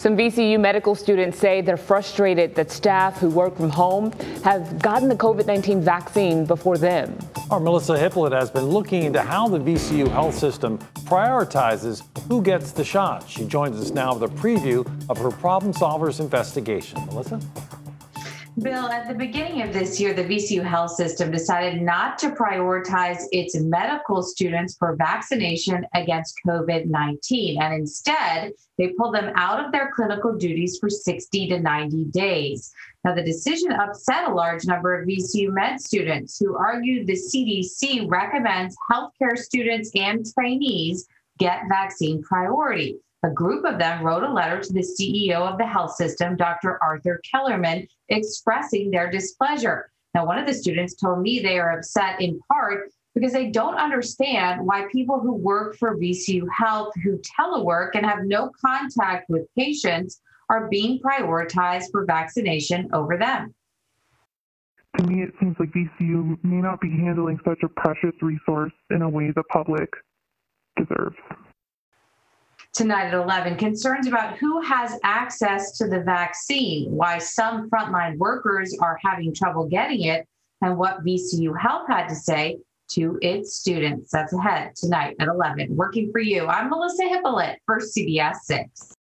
Some VCU medical students say they're frustrated that staff who work from home have gotten the COVID-19 vaccine before them. Our Melissa Hippolyte has been looking into how the VCU health system prioritizes who gets the shot. She joins us now with a preview of her Problem Solvers investigation. Melissa? Bill, at the beginning of this year, the VCU health system decided not to prioritize its medical students for vaccination against COVID-19, and instead, they pulled them out of their clinical duties for 60 to 90 days. Now, the decision upset a large number of VCU med students who argued the CDC recommends healthcare students and trainees get vaccine priority. A group of them wrote a letter to the CEO of the health system, Dr. Arthur Kellerman, expressing their displeasure. Now, one of the students told me they are upset in part because they don't understand why people who work for VCU Health, who telework and have no contact with patients, are being prioritized for vaccination over them. To me, it seems like VCU may not be handling such a precious resource in a way the public deserves. Tonight at 11, concerns about who has access to the vaccine, why some frontline workers are having trouble getting it, and what VCU Health had to say to its students. That's ahead tonight at 11. Working for you, I'm Melissa Hippolyte for CBS 6.